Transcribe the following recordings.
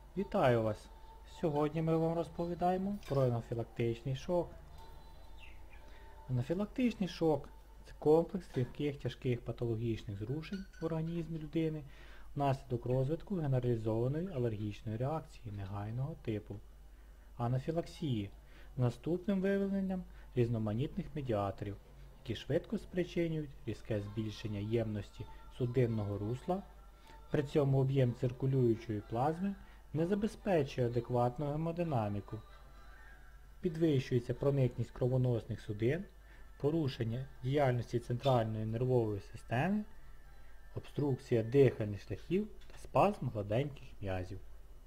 Вітаю вас! Сьогодні ми вам розповідаємо про анафілактичний шок. Анафілактичний шок – це комплекс рідких тяжких патологічних зрушень в організмі людини внаслідок розвитку генералізованої алергічної реакції негайного типу. Анафілаксії з наступним виявленням різноманітних медіаторів, які швидко спричинюють різке збільшення ємності судинного русла, при цьому об'єм циркулюючої плазми не забезпечує адекватну гемодинаміку. Підвищується проникність кровоносних судин, порушення діяльності центральної нервової системи, обструкція дихальних шляхів та спазм гладеньких м'язів.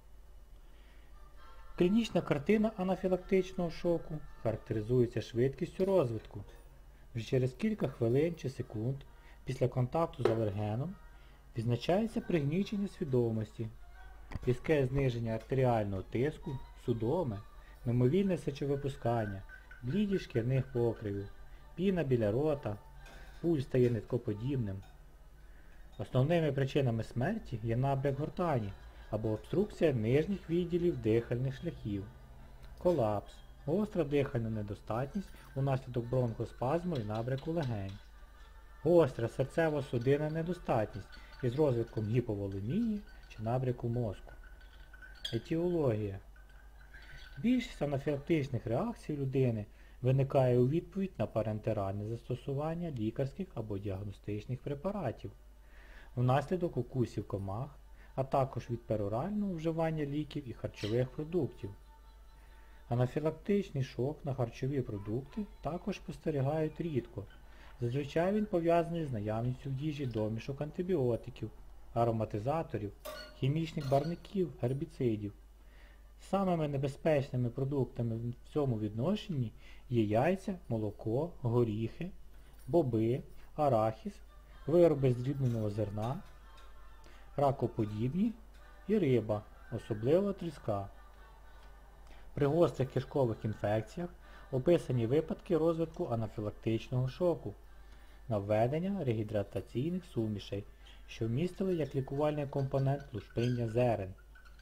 Клінічна картина анафілактичного шоку характеризується швидкістю розвитку. Вже через кілька хвилин чи секунд після контакту з алергеном відзначається пригнічення свідомості, різке зниження артеріального тиску, судоми, мимовільне сечовипускання, блідість шкірних покривів, піна біля рота, пульс стає ниткоподібним. Основними причинами смерті є набряк гортані або обструкція нижніх відділів дихальних шляхів, колапс, гостра дихальна недостатність унаслідок бронхоспазму і набряку легень, гостра серцево-судинна недостатність із розвитком гіповолемії чи набряку мозку. Етіологія. Більшість анафілактичних реакцій людини виникає у відповідь на парентеральне застосування лікарських або діагностичних препаратів, внаслідок укусів комах, а також від перорального вживання ліків і харчових продуктів. Анафілактичний шок на харчові продукти також спостерігають рідко. Зазвичай він пов'язаний з наявністю в їжі домішок антибіотиків, ароматизаторів, хімічних барвників, гербіцидів. Самими небезпечними продуктами в цьому відношенні є яйця, молоко, горіхи, боби, арахіс, вироби з дрібненого зерна, ракоподібні і риба, особливо тріска. При гострих кишкових інфекціях описані випадки розвитку анафілактичного шоку на введення регідратаційних сумішей, що вмістили як лікувальний компонент лушпиння зерен.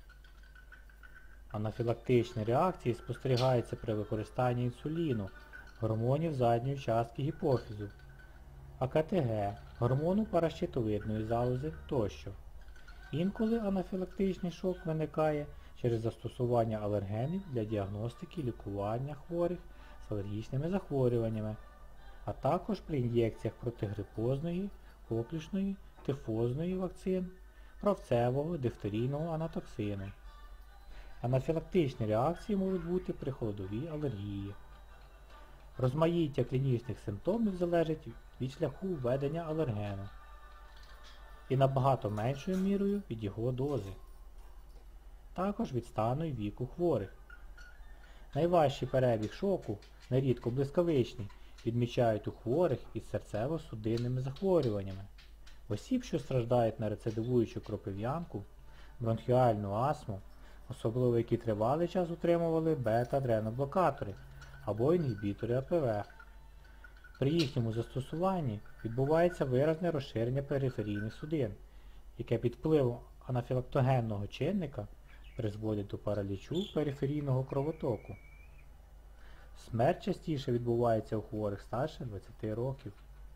Анафілактичні реакції спостерігаються при використанні інсуліну, гормонів задньої частки гіпофізу, АКТГ, гормону паращитовидної залози тощо. Інколи анафілактичний шок виникає через застосування алергенів для діагностики і лікування хворих з алергічними захворюваннями, а також при ін'єкціях протигрипозної, коклюшної, тифозної вакцин, правцевого, дифтерійного анатоксину. Анафілактичні реакції можуть бути при холодовій алергії. Розмаїття клінічних симптомів залежить від шляху введення алергену і набагато меншою мірою від його дози. Також від стану і віку хворих. Найважчий перебіг шоку, нерідко блискавичний, відмічають у хворих із серцево-судинними захворюваннями, осіб, що страждають на рецидивуючу кропив'янку, бронхіальну астму, особливо які тривалий час утримували бета-адреноблокатори або інгібітори АПВ. При їхньому застосуванні відбувається виразне розширення периферійних судин, яке під впливом анафілактогенного чинника призводить до паралічу периферійного кровотоку. Смерть частіше відбувається у хворих старше 20 років.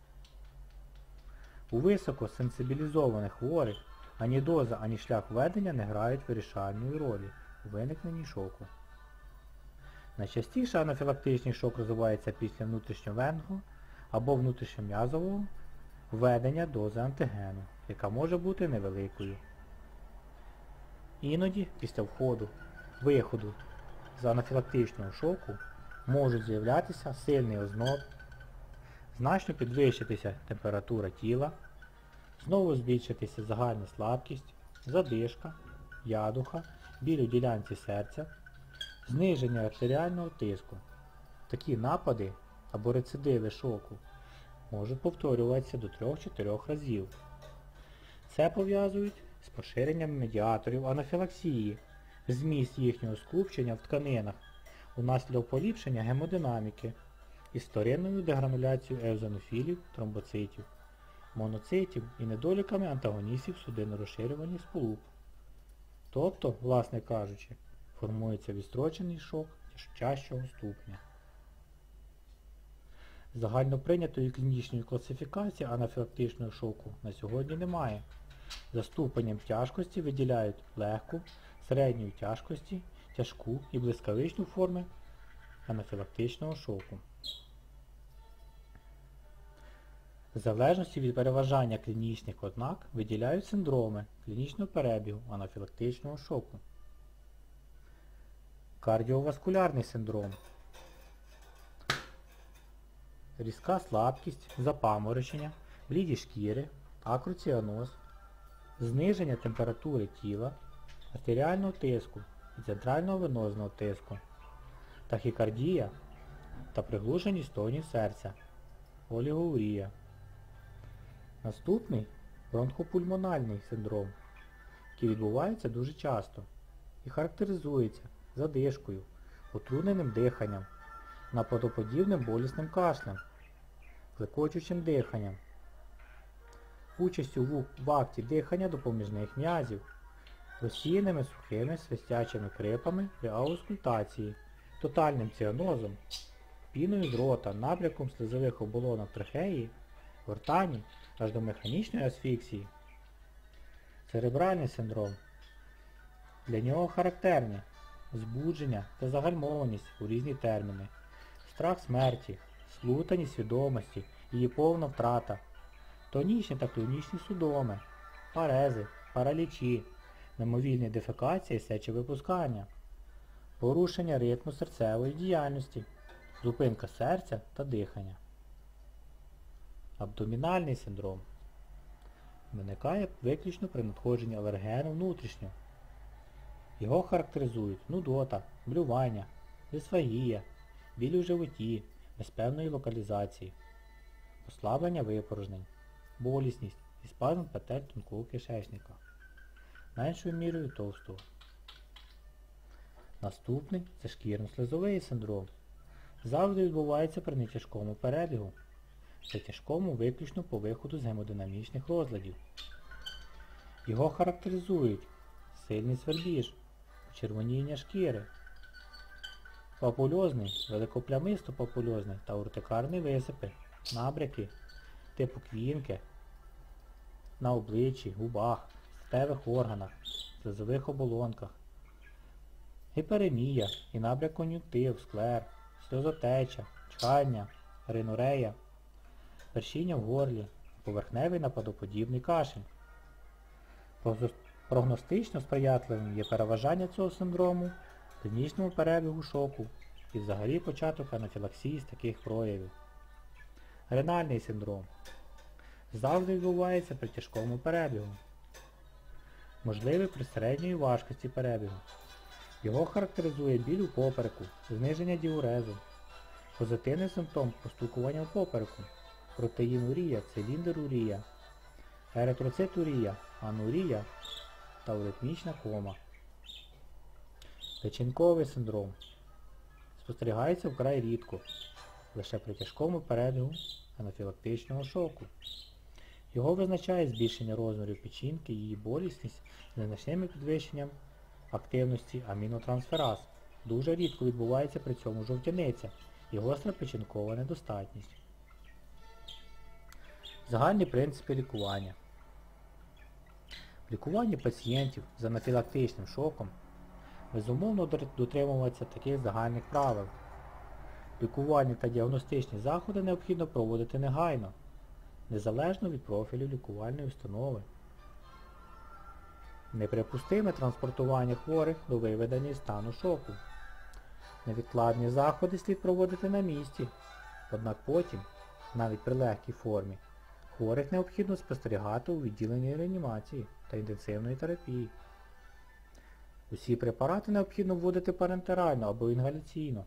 У високосенсибілізованих хворих ані доза, ані шлях введення не грають вирішальної ролі у виникненні шоку. Найчастіше анафілактичний шок розвивається після внутрішньовенного або внутрішньом'язового введення дози антигену, яка може бути невеликою. Іноді після виходу з анафілактичного шоку можуть з'являтися сильний озноб, значно підвищитися температура тіла, знову збільшитися загальна слабкість, задишка, ядуха, біль у ділянці серця, зниження артеріального тиску. Такі напади або рецидиви шоку можуть повторюватися до 3-4 разів. Це пов'язують з поширенням медіаторів анафілаксії, зміст їхнього скупчення в тканинах унаслідок поліпшення гемодинаміки і вторинною дегрануляцією еозинофілів, тромбоцитів, моноцитів і недоліками антагоністів судинорозширювальних сполук. Тобто, власне кажучи, формується відстрочений шок тяжчого ступеня. Загальноприйнятої клінічної класифікації анафілактичного шоку на сьогодні немає. За ступенем тяжкості виділяють легку, середньої тяжкості, тяжку і блискавичну форми анафілактичного шоку. В залежності від переважання клінічних ознак виділяють синдроми клінічного перебігу анафілактичного шоку. Кардіоваскулярний синдром. Різка слабкість, запаморочення, блідість шкіри, акроціаноз, зниження температури тіла, артеріального тиску і центрального венозного тиску, тахікардія та приглушеність тонів серця, олігоурія. Наступний бронхопульмональний синдром, який відбувається дуже часто і характеризується задишкою, утрудненим диханням, нападоподібним болісним кашлем, клекочучим диханням, участю в акті дихання допоміжних м'язів, розсіяними сухими свистячими крипами при аускультації, тотальним ціанозом, піною з рота, набряком слизових оболонок трахеї, гортані аж до механічної асфіксії. Церебральний синдром. Для нього характерні збудження та загальмованість у різні терміни, страх смерті, сплутаність свідомості, її повна втрата, тонічні та клінічні судоми, парези, паралічі, мимовільні дефекації, сечовипускання, порушення ритму серцевої діяльності, зупинка серця та дихання. Абдомінальний синдром. Виникає виключно при надходженні алергену внутрішньо. Його характеризують нудота, блювання, дисфагія, біль у животі, без певної локалізації, послаблення випорожнень, болісність і спазм петель тонкого кишечника, меншою мірою товстого. Наступний – це шкірно-слизовий синдром. Завжди відбувається при нетяжкому перебігу, при тяжкому виключно по виходу з гемодинамічних розладів. Його характеризують сильний свербіж, почервоніння шкіри, папульозний, великоплямисто-папульозний та уртикарні висипи, набряки типу квінки на обличчі, губах, статевих органах, слизових оболонках, гіперемія і набряк кон'юнктив, склер, сльозотеча, чхання, ринорея, першіння в горлі, поверхневий нападоподібний кашель. Прогностично сприятливим є переважання цього синдрому, клінічному перебігу шоку і взагалі початок анафілаксії з таких проявів. Ренальний синдром. Завжди відбувається при тяжкому перебігу. Можливий при середньої важкості перебігу. Його характеризує біль у попереку, зниження діурезу. Позитивний симптом – постукування в попереку, протеїнурія, циліндерурія, еритроцитурія, анурія та аритмічна кома. Печінковий синдром. Спостерігається вкрай рідко, лише при тяжкому перебігу анафілактичного шоку. Його визначає збільшення розмірів печінки, її болісність з незначним підвищенням активності амінотрансфераз. Дуже рідко відбувається при цьому жовтяниця і гостра печінкова недостатність. Загальні принципи лікування. В лікуванні пацієнтів з анафілактичним шоком безумовно дотримуватися таких загальних правил. Лікувальні та діагностичні заходи необхідно проводити негайно, незалежно від профілю лікувальної установи. Неприпустиме транспортування хворих до виведення із стану шоку. Невідкладні заходи слід проводити на місці, однак потім, навіть при легкій формі, хворих необхідно спостерігати у відділенні реанімації та інтенсивної терапії. Усі препарати необхідно вводити парентерально або інгаляційно.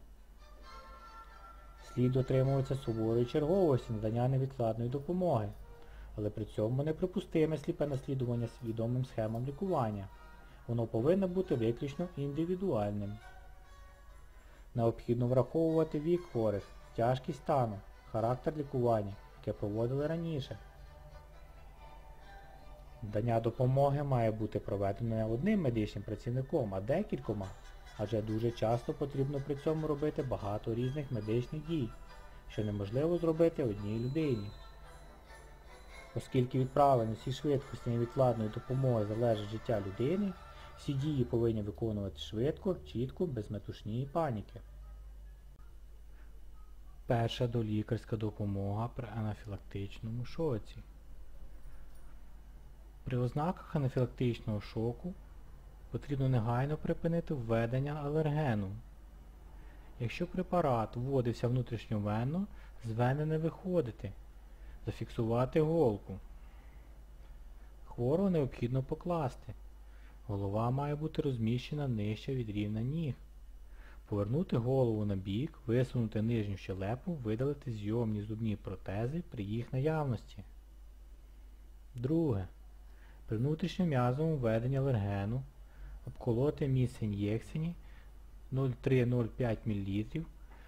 Слід дотримуватися суворої черговості надання невідкладної допомоги, але при цьому неприпустиме сліпе наслідування свідомим схемам лікування. Воно повинно бути виключно індивідуальним. Необхідно враховувати вік хворих, тяжкість стану, характер лікування, яке проводили раніше. Надання допомоги має бути проведено не одним медичним працівником, а декількома, адже дуже часто потрібно при цьому робити багато різних медичних дій, що неможливо зробити одній людині. Оскільки від правильності і швидкості невідкладної допомоги залежить життя людини, всі дії повинні виконувати швидко, чітко, без метушні і паніки. Перша долікарська допомога при анафілактичному шоці. При ознаках анафілактичного шоку потрібно негайно припинити введення алергену. Якщо препарат вводився внутрішньовенно, з вени не виходити. Зафіксувати голку. Хворого необхідно покласти. Голова має бути розміщена нижче від рівня ніг. Повернути голову на бік, висунути нижню щелепу, видалити зйомні зубні протези при їх наявності. Друге. При внутрішньом'язовому введенні алергену обколоти місце ін'єкції 0,3-0,5 мл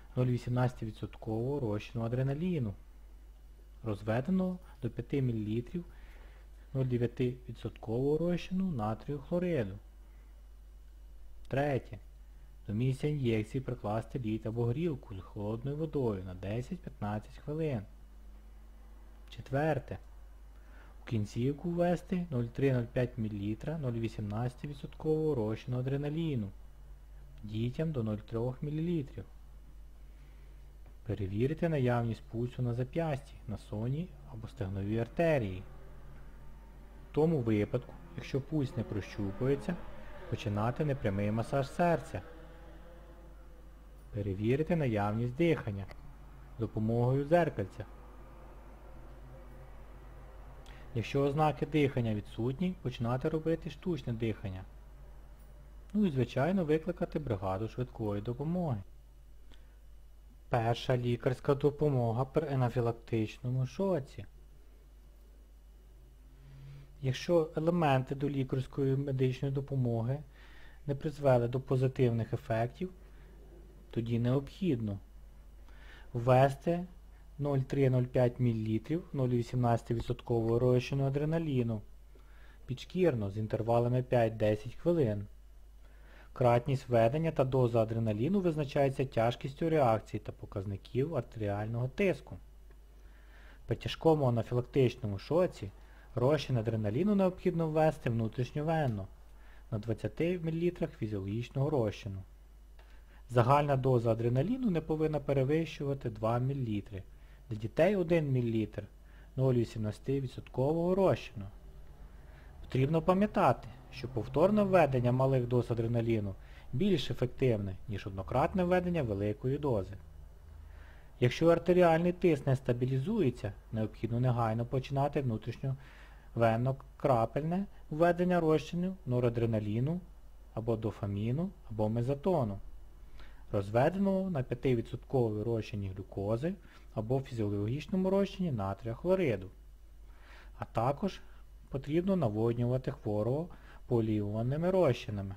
0,18% розчину адреналіну, розведеного до 5 мл 0,9% розчину натрію хлориду. Третє. До місця ін'єкції прикласти лід або горілку з холодною водою на 10-15 хвилин. Четверте. У кінцівку ввести 0,3-0,5 мл 0,18% розчину адреналіну. Дітям до 0,3 мл. Перевірити наявність пульсу на зап'ясті, на соні або стегновій артерії. В тому випадку, якщо пульс не прощупується, починати непрямий масаж серця. Перевірити наявність дихання з допомогою дзеркальця. Якщо ознаки дихання відсутні, починати робити штучне дихання. Ну і, звичайно, викликати бригаду швидкої допомоги. Перша лікарська допомога при анафілактичному шоці. Якщо елементи до лікарської медичної допомоги не призвели до позитивних ефектів, тоді необхідно ввести 0,3-0,5 мл 0,18% розчину адреналіну підшкірно з інтервалами 5-10 хвилин. Кратність введення та доза адреналіну визначається тяжкістю реакції та показників артеріального тиску. При тяжкому анафілактичному шоці розчин адреналіну необхідно ввести внутрішньовенно на 20 мл фізіологічного розчину. Загальна доза адреналіну не повинна перевищувати 2 мл. Для дітей 1 мл 0,18% розчину. Потрібно пам'ятати, що повторне введення малих доз адреналіну більш ефективне, ніж однократне введення великої дози. Якщо артеріальний тиск не стабілізується, необхідно негайно починати внутрішньовенно-крапельне введення розчинів норадреналіну або дофаміну або мезотону, розведеного на 5% розчині глюкози або фізіологічному розчині натрія хлориду. А також потрібно наводнювати хворого поліонними розчинами.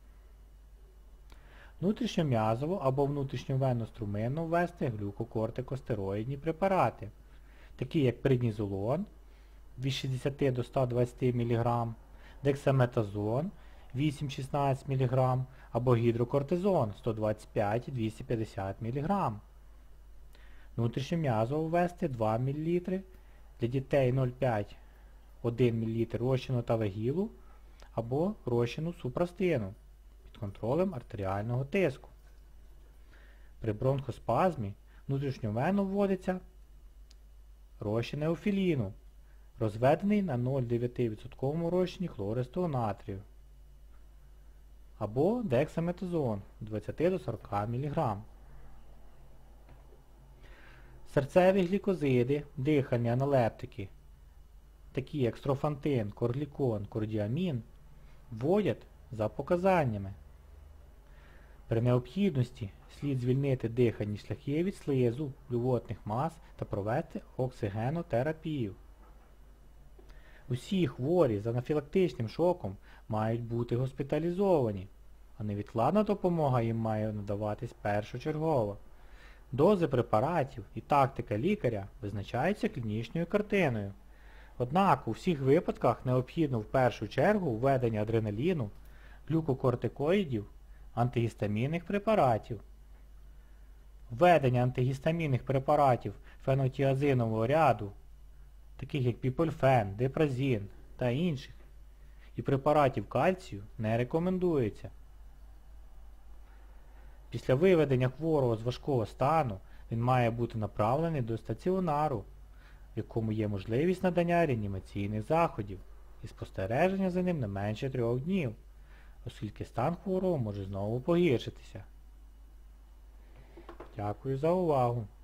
Внутрішньом'язово або внутрішньовенно-струминно ввести глюкокортикостероїдні препарати, такі як преднізолон від 60 до 120 мг, дексаметазон 8-16 мг або гідрокортизон 125-250 мг. Внутрішньом'язово ввести 2 мл, для дітей 0,5-1 мл розчину тавегілу або розчину супрастину під контролем артеріального тиску. При бронхоспазмі внутрішньовенно вводиться розчин еофіліну, розведений на 0,9% розчині хлористого натрію, або дексаметазон 20 до 40 мг. Серцеві глікозиди, дихальні аналептики, такі як строфантин, корглікон, кордіамін, вводять за показаннями. При необхідності слід звільнити дихальні шляхи від слизу, блювотних мас та провести оксигенотерапію. Усі хворі з анафілактичним шоком мають бути госпіталізовані, а невідкладна допомога їм має надаватись першочергово. Дози препаратів і тактика лікаря визначаються клінічною картиною, Однак у всіх випадках необхідно в першу чергу введення адреналіну, глюкокортикоїдів, антигістамінних препаратів. Введення антигістамінних препаратів фенотіазинового ряду, таких як піпольфен, депразін та інших, і препаратів кальцію не рекомендується. Після виведення хворого з важкого стану він має бути направлений до стаціонару, в якому є можливість надання реанімаційних заходів і спостереження за ним не менше 3 днів, оскільки стан хворого може знову погіршитися. Дякую за увагу.